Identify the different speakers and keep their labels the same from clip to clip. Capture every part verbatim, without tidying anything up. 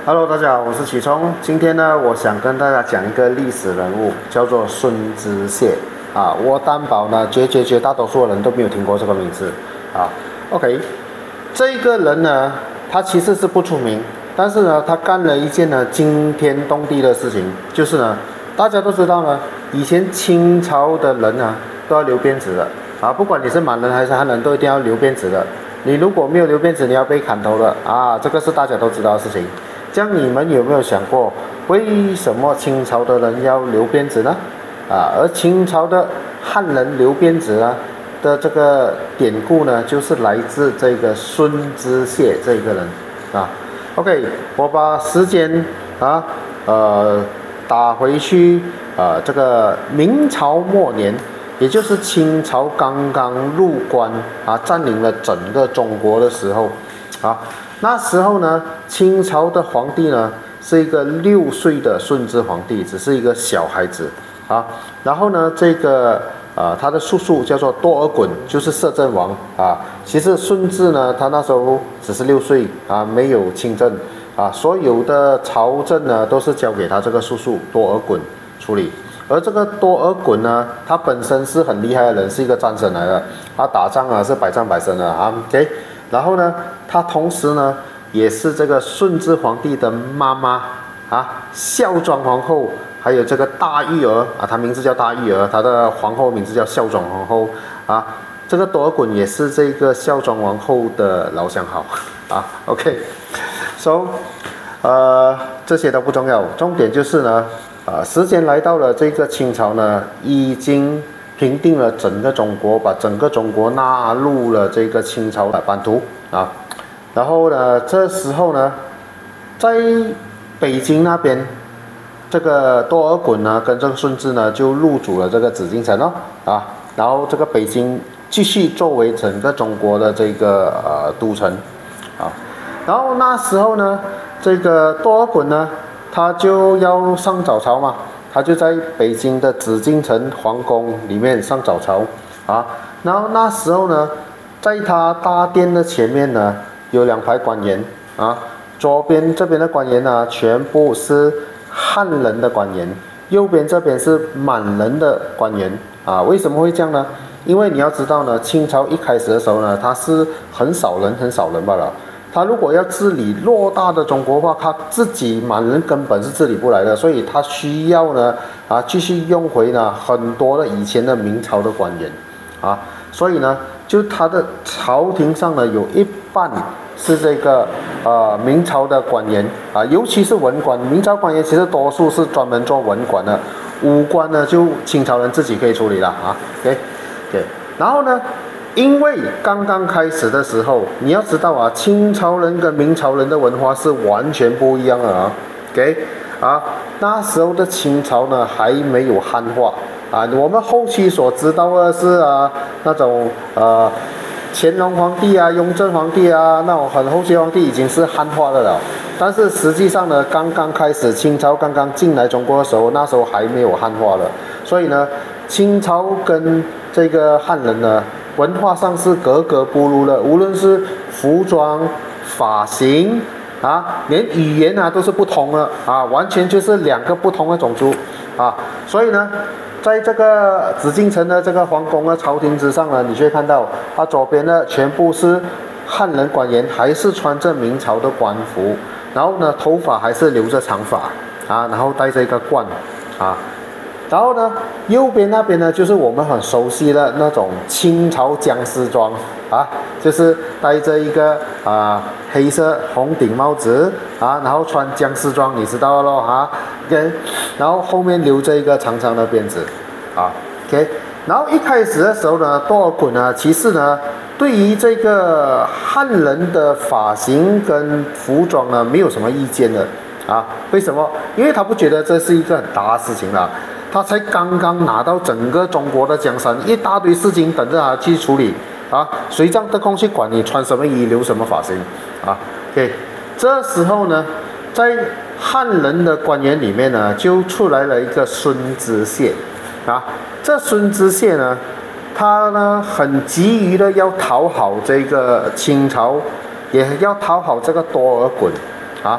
Speaker 1: Hello， 大家好，我是启聪。今天呢，我想跟大家讲一个历史人物，叫做孙知谢啊。我担保呢，绝绝绝大多数人都没有听过这个名字啊。OK， 这个人呢，他其实是不出名，但是呢，他干了一件呢惊天动地的事情，就是呢，大家都知道呢，以前清朝的人呢都要留辫子的啊，不管你是满人还是汉人，都一定要留辫子的。你如果没有留辫子，你要被砍头的啊，这个是大家都知道的事情。这样你们有没有想过，为什么清朝的人要留辫子呢？啊，而清朝的汉人留辫子呢的这个典故呢，就是来自这个孙知谢这个人啊。OK， 我把时间啊呃打回去啊、呃、这个明朝末年，也就是清朝刚刚入关啊，占领了整个中国的时候啊。那时候呢，清朝的皇帝呢是一个六岁的顺治皇帝，只是一个小孩子啊。然后呢，这个呃他的叔叔叫做多尔衮，就是摄政王啊。其实顺治呢，他那时候只是六岁啊，没有亲政啊，所有的朝政呢都是交给他这个叔叔多尔衮处理。而这个多尔衮呢，他本身是很厉害的人，是一个战神来的，他打仗啊是百战百胜的啊。OK。然后呢，他同时呢，也是这个顺治皇帝的妈妈啊，孝庄皇后，还有这个大玉儿啊，她名字叫大玉儿，她的皇后名字叫孝庄皇后啊。这个多尔衮也是这个孝庄皇后的老相好啊。OK，so， 呃，这些都不重要，重点就是呢，啊，时间来到了这个清朝呢，已经平定了整个中国，把整个中国纳入了这个清朝的版图啊。然后呢，这时候呢，在北京那边，这个多尔衮呢跟这个顺治呢就入主了这个紫禁城哦啊。然后这个北京继续作为整个中国的这个呃都城啊。然后那时候呢，这个多尔衮呢，他就要上早朝嘛。他就在北京的紫禁城皇宫里面上早朝啊，然后那时候呢，在他大殿的前面呢，有两排官员啊，左边这边的官员呢，全部是汉人的官员，右边这边是满人的官员啊。为什么会这样呢？因为你要知道呢，清朝一开始的时候呢，他是很少人很少人罢了。他如果要治理偌大的中国话，他自己满人根本是治理不来的，所以他需要呢啊继续用回呢很多的以前的明朝的官员啊，所以呢就他的朝廷上呢有一半是这个呃明朝的官员啊，尤其是文官，明朝官员其实多数是专门做文官的，武官呢就清朝人自己可以处理了啊。OK， 对，然后呢？因为刚刚开始的时候，你要知道啊，清朝人跟明朝人的文化是完全不一样的啊。OK， 啊，那时候的清朝呢还没有汉化啊。我们后期所知道的是啊，那种呃乾隆皇帝啊、雍正皇帝啊，那种很后期皇帝已经是汉化的了。但是实际上呢，刚刚开始清朝刚刚进来中国的时候，那时候还没有汉化的，所以呢，清朝跟这个汉人呢。文化上是格格不入的，无论是服装、发型啊，连语言啊都是不同的啊，完全就是两个不同的种族啊。所以呢，在这个紫禁城的这个皇宫的朝廷之上呢，你会看到它左边的全部是汉人官员，还是穿着明朝的官服，然后呢，头发还是留着长发啊，然后戴着一个冠啊。然后呢，右边那边呢，就是我们很熟悉的那种清朝僵尸装啊，就是戴着一个啊黑色红顶帽子啊，然后穿僵尸装，你知道咯啊 ，OK， 然后后面留着一个长长的辫子啊 ，OK， 然后一开始的时候呢，多尔衮呢，其实呢，对于这个汉人的发型跟服装呢，没有什么意见的啊，为什么？因为他不觉得这是一个很大的事情啦。他才刚刚拿到整个中国的江山，一大堆事情等着他去处理啊，谁让得空去管你穿什么衣、留什么发型啊 ？OK， 这时候呢，在汉人的官员里面呢，就出来了一个孙知谢啊。这孙知谢呢，他呢很急于的要讨好这个清朝，也要讨好这个多尔衮啊。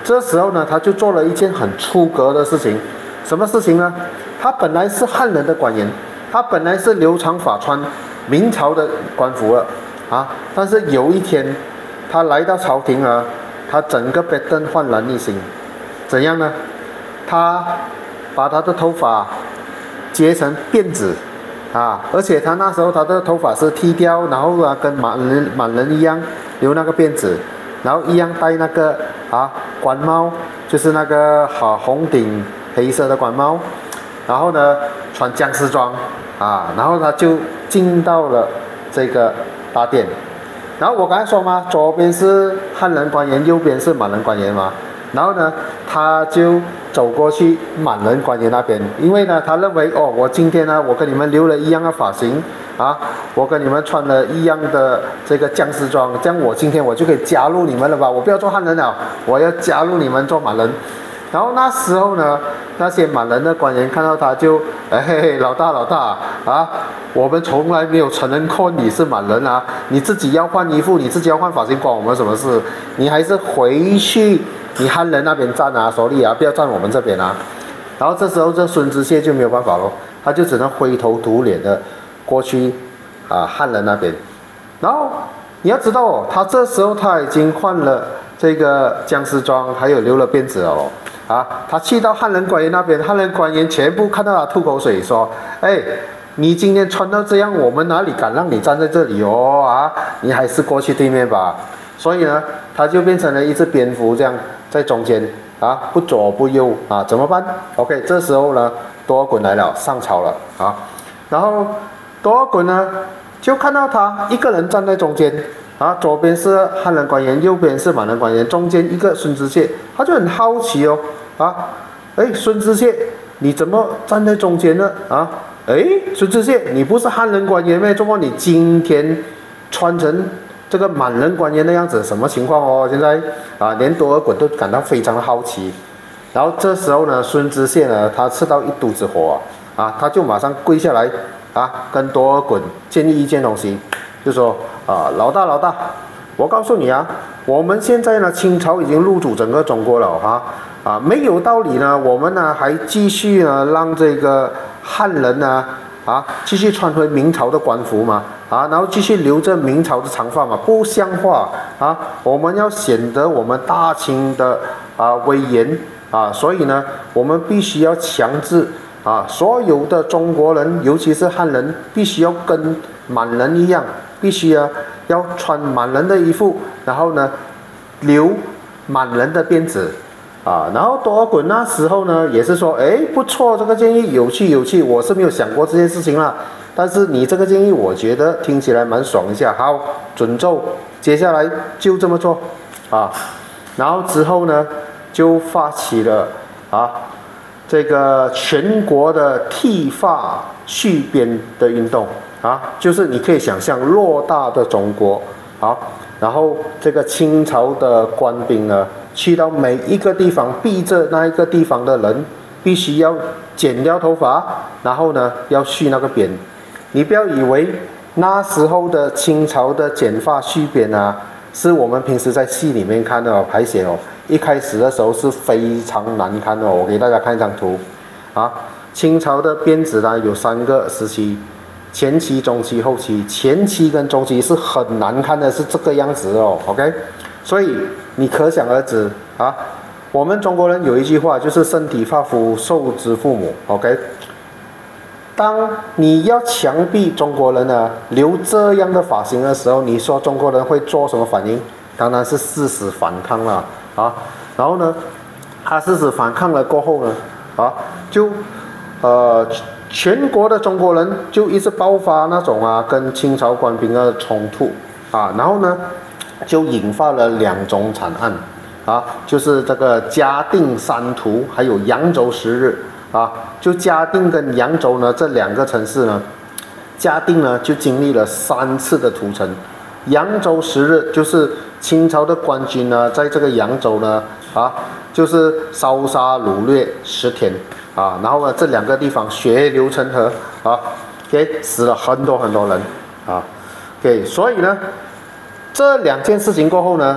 Speaker 1: 这时候呢，他就做了一件很出格的事情，什么事情呢？他本来是汉人的官员，他本来是留长发穿明朝的官服了啊，但是有一天，他来到朝廷啊，他整个被灯焕然一新，怎样呢？他把他的头发结成辫子啊，而且他那时候他的头发是剃掉，然后啊跟满人满人一样留那个辫子，然后一样戴那个啊官帽，就是那个好、啊、红顶黑色的官帽，然后呢穿将士装啊，然后他就进到了这个大殿。然后我刚才说嘛，左边是汉人官员，右边是满人官员嘛。然后呢，他就走过去满人官员那边，因为呢，他认为哦，我今天呢，我跟你们留了一样的发型啊，我跟你们穿了一样的这个将士装，这样我今天我就可以加入你们了吧？我不要做汉人了，我要加入你们做满人。然后那时候呢，那些满人的官员看到他就，哎嘿嘿，老大老大啊，我们从来没有承认过你是满人啊，你自己要换衣服，你自己要换发型，关我们什么事？你还是回去你汉人那边站啊，手里啊，不要站我们这边啊。然后这时候这孙知县就没有办法了，他就只能灰头土脸的过去啊汉人那边。然后你要知道哦，他这时候他已经换了这个将士装，还有留了辫子哦。啊，他去到汉人官员那边，汉人官员全部看到他吐口水，说：“哎，你今天穿到这样，我们哪里敢让你站在这里哦？啊，你还是过去对面吧。”所以呢，他就变成了一只蝙蝠，这样在中间啊，不左不右啊，怎么办 ？OK， 这时候呢，多尔衮来了，上朝了啊，然后多尔衮呢就看到他一个人站在中间。啊，左边是汉人官员，右边是满人官员，中间一个孙知县，他就很好奇哦，啊，哎，孙知县，你怎么站在中间呢？啊，哎，孙知县，你不是汉人官员咩？怎么你今天穿成这个满人官员的样子？什么情况哦？现在啊，连多尔衮都感到非常的好奇。然后这时候呢，孙知县呢，他吃到一肚子火啊，啊，他就马上跪下来啊，跟多尔衮建议一件东西。就说啊，老大老大，我告诉你啊，我们现在呢，清朝已经入主整个中国了哈，啊，没有道理呢，我们呢还继续呢让这个汉人呢啊继续穿回明朝的官服嘛，啊，然后继续留着明朝的长发嘛，不像话啊，我们要显得我们大清的啊威严啊，所以呢，我们必须要强制啊，所有的中国人，尤其是汉人，必须要跟满人一样。必须啊，要穿满人的衣服，然后呢，留满人的辫子，啊，然后多尔衮那时候呢，也是说，哎，不错，这个建议有趣有趣，我是没有想过这件事情啦，但是你这个建议，我觉得听起来蛮爽一下，好，准奏，接下来就这么做，啊，然后之后呢，就发起了啊，这个全国的剃发续编的运动。啊，就是你可以想象偌大的中国，好，然后这个清朝的官兵呢，去到每一个地方，逼着那一个地方的人必须要剪掉头发，然后呢要续那个编。你不要以为那时候的清朝的剪发续编啊，是我们平时在戏里面看的哦，排写哦，一开始的时候是非常难看哦。我给大家看一张图，啊，清朝的辫子呢有三个时期。前期、中期、后期，前期跟中期是很难看的，是这个样子哦 ，OK， 所以你可想而知啊。我们中国人有一句话，就是身体发肤受之父母 ，OK。当你要强逼中国人呢留这样的发型的时候，你说中国人会做什么反应？当然是誓死反抗了啊。然后呢，他誓死反抗了过后呢，啊，就呃。全国的中国人就一直爆发那种啊跟清朝官兵的冲突啊，然后呢就引发了两种惨案啊，就是这个嘉定三屠还有扬州十日啊，就嘉定跟扬州呢这两个城市呢，嘉定呢就经历了三次的屠城，扬州十日就是清朝的官军呢在这个扬州呢啊就是烧杀掳掠十天。啊，然后呢，这两个地方血流成河啊，给死了很多很多人啊，给，所以呢，这两件事情过后呢，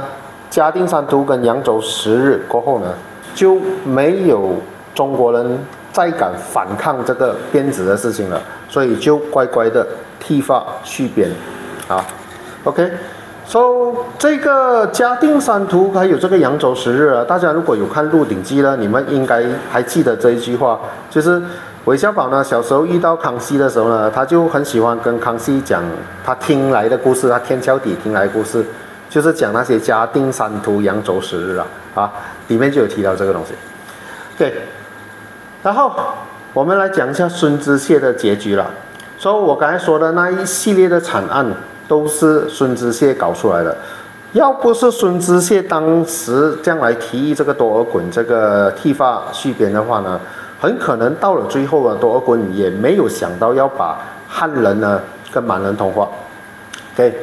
Speaker 1: 嘉定三屠跟扬州十日过后呢，就没有中国人再敢反抗这个辫子的事情了，所以就乖乖的剃发续编啊。OK， so 这个嘉定三屠还有这个扬州十日啊，大家如果有看《鹿鼎记》呢，你们应该还记得这一句话，就是韦小宝呢小时候遇到康熙的时候呢，他就很喜欢跟康熙讲他听来的故事，他天桥底听来的故事，就是讲那些嘉定三屠、扬州十日啊，啊，里面就有提到这个东西。对，然后我们来讲一下孙知县的结局了。所以我刚才说的那一系列的惨案，都是孙知县搞出来的。要不是孙知县当时这样来提议这个多尔衮这个剃发续编的话呢，很可能到了最后啊，多尔衮也没有想到要把汉人呢跟满人同化。OK，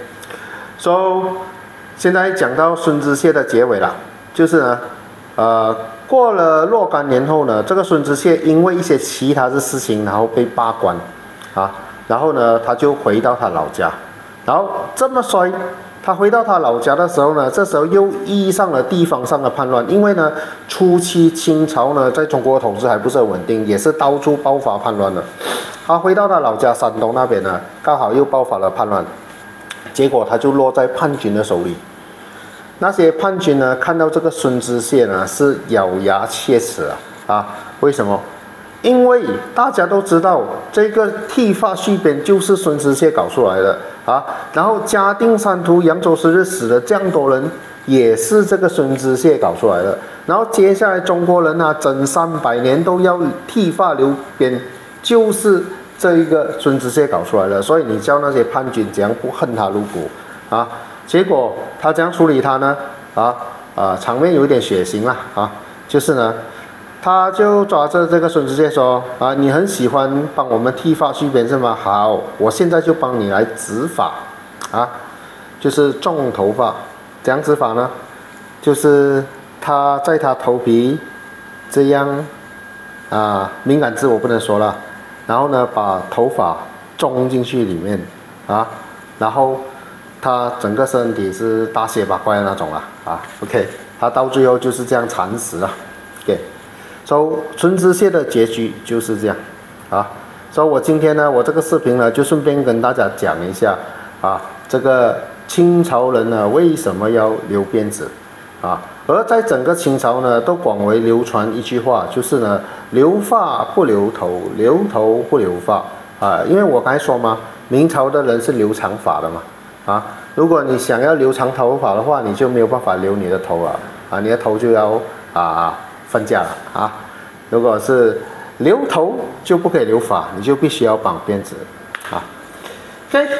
Speaker 1: so 现在讲到孙知县的结尾了，就是呢，呃，过了若干年后呢，这个孙知县因为一些其他的事情，然后被罢官，啊，然后呢，他就回到他老家，然后这么衰。他回到他老家的时候呢，这时候又遇上了地方上的叛乱，因为呢，初期清朝呢在中国的统治还不是很稳定，也是到处爆发叛乱的。他回到他老家山东那边呢，刚好又爆发了叛乱，结果他就落在叛军的手里。那些叛军呢，看到这个孙知县呢，是咬牙切齿啊啊！为什么？因为大家都知道这个剃发续编就是孙知县搞出来的啊，然后嘉定三屠、扬州十日死了这样多人，也是这个孙知县搞出来的。然后接下来中国人啊，整三百年都要剃发留编，就是这一个孙知县搞出来的。所以你叫那些叛军怎样不恨他入骨啊？结果他怎样处理他呢？啊啊，场面有点血腥啦啊，就是呢。他就抓着这个孙知县说：“啊，你很喜欢帮我们剃发续编是吗？好，我现在就帮你来植发，啊，就是种头发。怎样植发呢？就是他在他头皮这样啊，敏感字我不能说了。然后呢，把头发种进去里面啊，然后他整个身体是大卸八块的那种啦啊。OK， 他到最后就是这样惨死了。OK。”所以孙知县的结局就是这样，啊，所以我今天呢，我这个视频呢，就顺便跟大家讲一下，啊，这个清朝人呢为什么要留辫子，啊，而在整个清朝呢，都广为流传一句话，就是呢，留发不留头，留头不留发，啊，因为我刚才说嘛，明朝的人是留长发的嘛，啊，如果你想要留长头发的话，你就没有办法留你的头了，啊，你的头就要啊。分家了啊！如果是留头就不可以留发，你就必须要绑辫子啊。OK，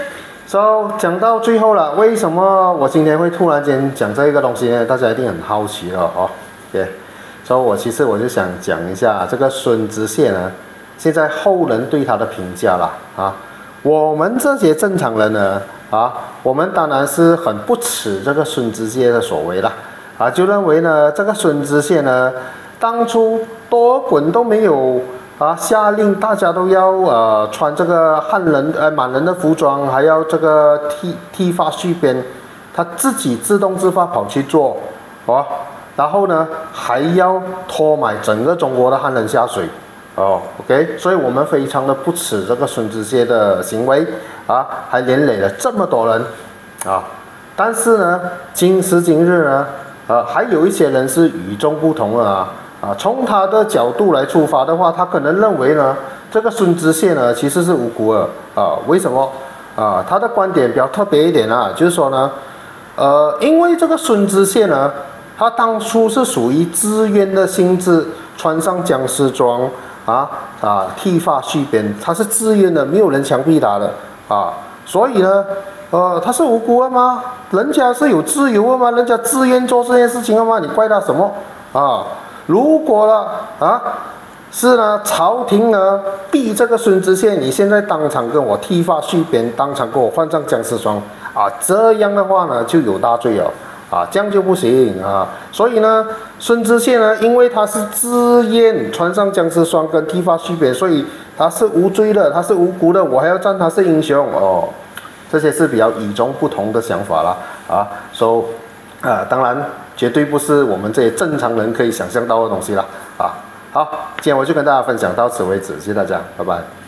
Speaker 1: so 讲到最后了，为什么我今天会突然间讲这个东西呢？大家一定很好奇了哦。OK， 所以我其实我就想讲一下这个孙知县呢，现在后人对他的评价啦啊。我们这些正常人呢啊，我们当然是很不耻这个孙知县的所为啦。啊，就认为呢，这个孙知县呢，当初多尔衮都没有啊下令大家都要呃穿这个汉人呃满人的服装，还要这个剃剃发续编，他自己自动自发跑去做，哦，然后呢还要拖买整个中国的汉人下水，哦 ，OK， 所以我们非常的不耻这个孙知县的行为啊，还连累了这么多人啊，但是呢，今时今日呢。呃，还有一些人是与众不同的啊啊！从他的角度来出发的话，他可能认为呢，这个孙知县呢其实是无辜的啊。为什么啊？他的观点比较特别一点啊，就是说呢，呃，因为这个孙知县呢，他当初是属于自愿的性质，穿上僵尸装啊啊，剃发续编，他是自愿的，没有人强逼他的啊，所以呢。呃，他是无辜的吗？人家是有自由的吗？人家自愿做这件事情的吗？你怪他什么啊？如果了啊，是呢，朝廷呢逼这个孙知县，你现在当场跟我剃发续编，当场跟我换上僵尸装啊，这样的话呢就有大罪了啊，这样就不行啊。所以呢，孙知县呢，因为他是自愿穿上僵尸装跟剃发续编，所以他是无罪的，他是无辜的，我还要赞他是英雄哦。这些是比较与众不同的想法啦，啊，so 啊，当然绝对不是我们这些正常人可以想象到的东西了啊。好，今天我就跟大家分享到此为止，谢谢大家，拜拜。